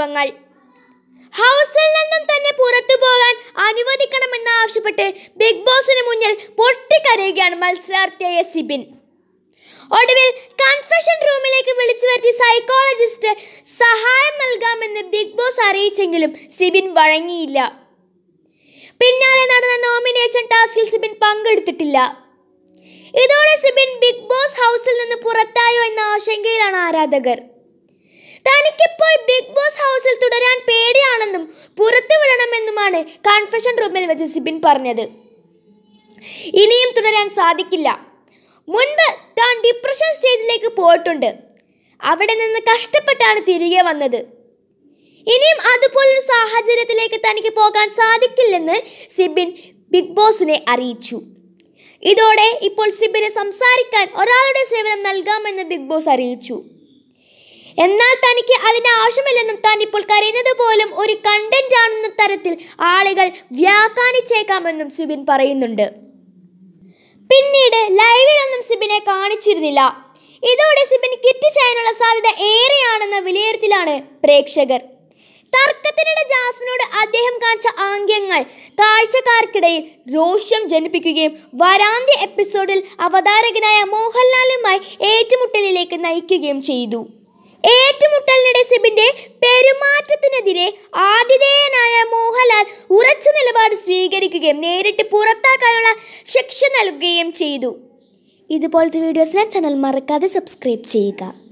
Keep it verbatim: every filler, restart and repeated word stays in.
ആരോപങ്ങൾ. ഹൗസിൽ നിന്നും തന്നെ പുറത്തു പോകാൻ അനുവദിക്കണമെന്നാവശ്യപ്പെട്ട് ബിഗ് ബോസിന് മുന്നിൽ പൊട്ടിക്കരയുകയാണ് മത്സരാർത്ഥിയായ സിബിൻ. ഒടുവിൽ കൺഫെഷൻ റൂമിലേക്ക് വിളിച്ചു വരുത്തി സൈക്കോളജിസ്റ്റ് സഹായം നൽകാമെന്ന് ബിഗ് ബോസ് അറിയിച്ചെങ്കിലും സിബിൻ വഴങ്ങിയില്ല. പിന്നാലെ നടന്ന നോമിനേഷൻ ടാസ്കിൽ സിബിൻ പങ്കെടുത്തിട്ടില്ല. ഇതോടെ സിബിൻ ബിഗ് ബോസ് ഹൗസിൽ നിന്ന് പുറത്തായോ എന്ന ആശങ്കയിലാണ് ആരാധകർ. തനിക്കിപ്പോൾ ബിഗ് ബോസ് ഹൗസിൽ തുടരാൻ പേടിയാണെന്നും പുറത്തു വിടണമെന്നുമാണ് കൺഫെഷൻ റൂമിൽ വെച്ച് സിബിൻ പറഞ്ഞത്. ഇനിയും തുടരാൻ സാധിക്കില്ല. മുൻപ് താൻ ഡിപ്രഷൻ സ്റ്റേജിലേക്ക് പോയിട്ടുണ്ട്. അവിടെ നിന്ന് കഷ്ടപ്പെട്ടാണ് തിരികെ വന്നത്. ഇനിയും അതുപോലൊരു സാഹചര്യത്തിലേക്ക് തനിക്ക് പോകാൻ സാധിക്കില്ലെന്ന് സിബിൻ ബിഗ് ബോസിനെ അറിയിച്ചു. ഇതോടെ ഇപ്പോൾ സിബിന് സംസാരിക്കാൻ ഒരാളുടെ സേവനം നൽകാമെന്ന് ബിഗ് ബോസ് അറിയിച്ചു. എന്നാൽ തനിക്ക് അതിൻ്റെ ആവശ്യമില്ലെന്നും താൻ ഇപ്പോൾ കരയുന്നത് പോലും ഒരു കണ്ടന്റ് ആണെന്ന തരത്തിൽ ആളുകൾ വ്യാഖ്യാനിച്ചേക്കാമെന്നും സിബിൻ പറയുന്നുണ്ട്. പിന്നീട് ലൈവിലൊന്നും സിബിനെ കാണിച്ചിരുന്നില്ല. ഇതോടെ സിബിൻ കിറ്റ് ചെയ്യാനുള്ള സാധ്യത ഏറെയാണെന്ന വിലയിരുത്തലാണ് പ്രേക്ഷകർ. തർക്കത്തിനിടെ ജാസ്മിനോട് അദ്ദേഹം കാണിച്ച ആംഗ്യങ്ങൾ കാഴ്ചക്കാർക്കിടയിൽ രോഷം ജനിപ്പിക്കുകയും വാരാന്ത്യ എപ്പിസോഡിൽ അവതാരകനായ മോഹൻലാലുമായി ഏറ്റുമുട്ടലിലേക്ക് നയിക്കുകയും ചെയ്തു. ഏറ്റുമുട്ടലിനിടെ സിബിന്റെ പെരുമാറ്റത്തിനെതിരെ ആതിഥേയനായ മോഹൻലാൽ ഉറച്ച നിലപാട് സ്വീകരിക്കുകയും നേരിട്ട് പുറത്താക്കാനുള്ള ശിക്ഷ നൽകുകയും ചെയ്തു. ഇതുപോലത്തെ വീഡിയോസിനെ ചാനൽ മറക്കാതെ സബ്സ്ക്രൈബ് ചെയ്യുക.